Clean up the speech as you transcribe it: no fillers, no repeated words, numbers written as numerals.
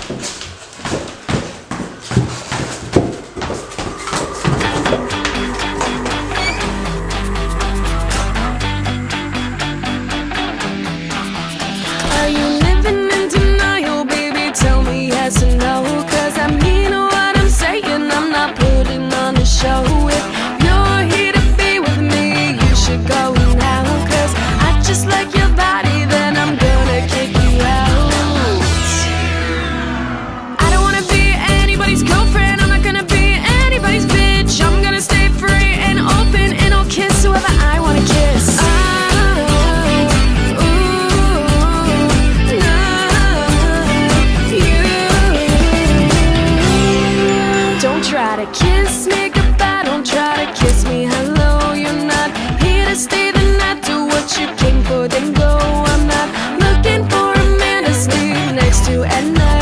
Are you living in denial, baby? Tell me yes or no, 'cause I mean what I'm saying, I'm not putting on a show. If you're here to be with me, you should go now, 'cause I just like your body, then I'm gonna kick you out. I don't wanna be anybody's girlfriend, I'm not gonna be anybody's bitch. I'm gonna stay free and open, and I'll kiss whoever I wanna kiss. Don't try to kiss me goodbye, don't try to kiss me hello. You're not here to stay the night, do what you came for, then go. I'm not looking for a man to sleep next to at night.